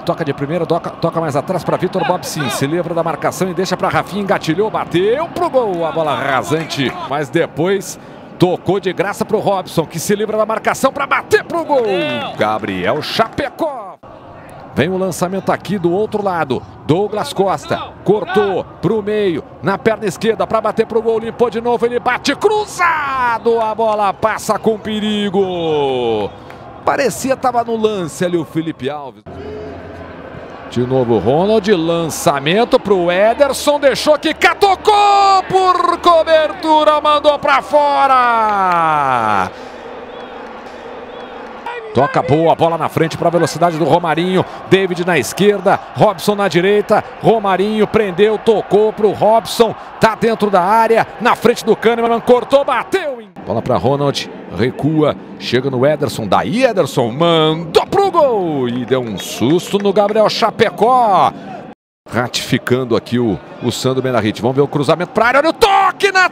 toca de primeira, toca mais atrás para Vitor Bobsin. Se livra da marcação e deixa para Rafinha. Engatilhou, bateu pro gol. A bola rasante. Mas depois tocou de graça pro Robson, que se livra da marcação para bater pro gol. Gabriel Chapecó. Vem o lançamento aqui do outro lado. Douglas Costa cortou pro meio, na perna esquerda para bater pro gol. Limpou de novo, ele bate cruzado. A bola passa com perigo. Parecia estava no lance ali o Felipe Alves. De novo o Ronald, lançamento pro Ederson, deixou que tocou por cobertura, mandou para fora. Toca boa, bola na frente para a velocidade do Romarinho. David na esquerda, Robson na direita. Romarinho prendeu, tocou para o Robson. Tá dentro da área, na frente do Kahneman, cortou, bateu. Bola para Ronald, recua, chega no Ederson. Daí Ederson mandou pro gol e deu um susto no Gabriel Chapecó. Ratificando aqui o Sandro Benarrit. Vamos ver o cruzamento para a área, olha o toque na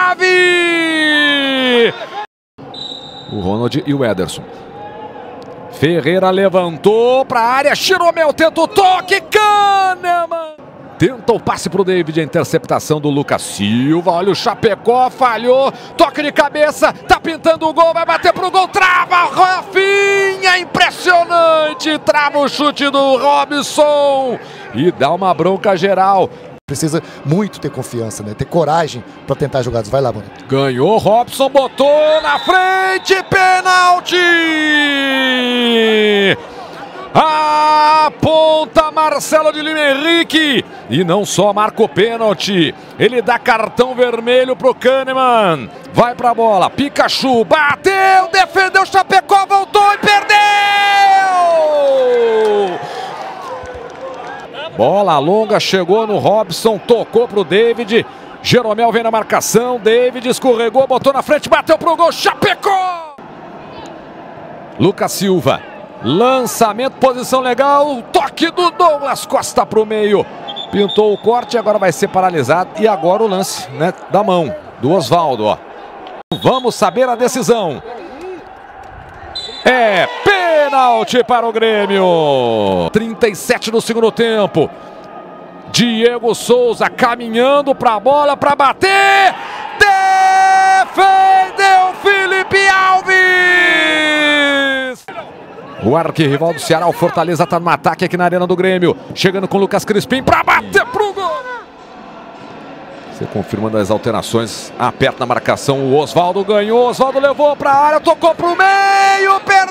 trave. O Ronald e o Ederson. Ferreira levantou para a área, Jeromel tenta o toque, Kahneman tenta o passe para o David, a interceptação do Lucas Silva, olha o Chapecó, falhou, toque de cabeça, tá pintando o gol, vai bater pro gol, trava, Rafinha, impressionante, trava o chute do Robson e dá uma bronca geral. Precisa muito ter confiança, né? Ter coragem para tentar jogadas. Vai lá, mano. Ganhou, Robson botou na frente, pênalti! Aponta Marcelo de Lima Henrique e não só marca o pênalti, ele dá cartão vermelho pro Kahneman. Vai pra bola, Pikachu bateu, defendeu, Chapecó voltou e perdeu! Bola longa, chegou no Robson, tocou pro David. Jeromel vem na marcação, David escorregou, botou na frente, bateu pro gol, Chapecó! Lucas Silva, lançamento, posição legal, toque do Douglas Costa pro meio. Pintou o corte, agora vai ser paralisado. E agora o lance, né, da mão do Osvaldo, ó. Vamos saber a decisão. É pênalti para o Grêmio. 37 no segundo tempo. Diego Souza caminhando para a bola para bater. Defendeu Felipe Alves. O arquirrival do Ceará, o Fortaleza, está no ataque aqui na arena do Grêmio. Chegando com o Lucas Crispim para bater pro gol. Você confirmando as alterações, aperta na marcação, o Osvaldo ganhou, Osvaldo levou para a área, tocou pro meio, pênalti!